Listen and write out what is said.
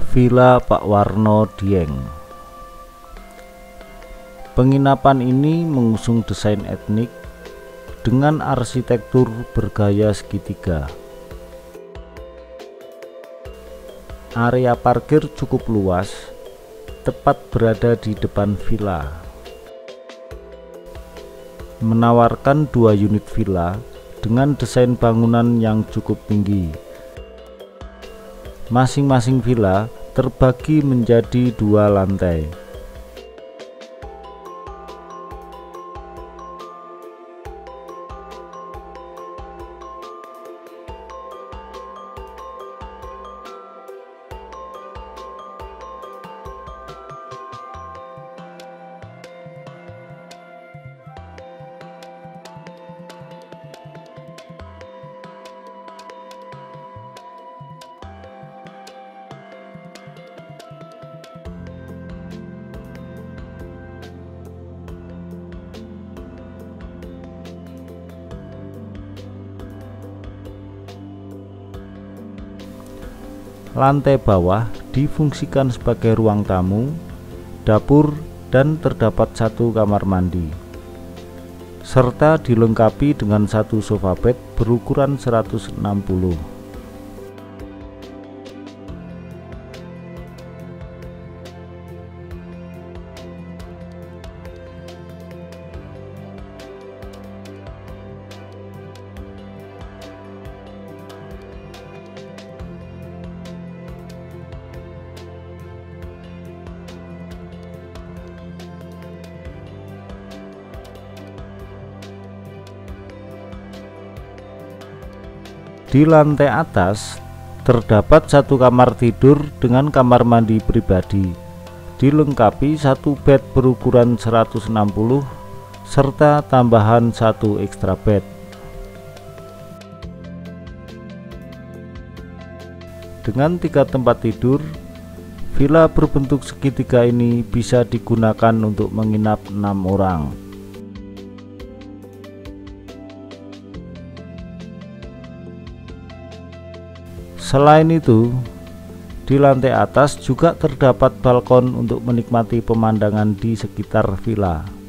Villa Pak Warno Dieng. Penginapan ini mengusung desain etnik dengan arsitektur bergaya segitiga. Area parkir cukup luas, tepat berada di depan villa. Menawarkan 2 unit villa dengan desain bangunan yang cukup tinggi. Masing-masing villa terbagi menjadi 2 lantai. Lantai bawah difungsikan sebagai ruang tamu, dapur, dan terdapat 1 kamar mandi, serta dilengkapi dengan 1 sofa bed berukuran 160. Di lantai atas terdapat 1 kamar tidur dengan kamar mandi pribadi, dilengkapi 1 bed berukuran 160 serta tambahan 1 ekstra bed. Dengan 3 tempat tidur, villa berbentuk segitiga ini bisa digunakan untuk menginap 6 orang. Selain itu, di lantai atas juga terdapat balkon untuk menikmati pemandangan di sekitar villa.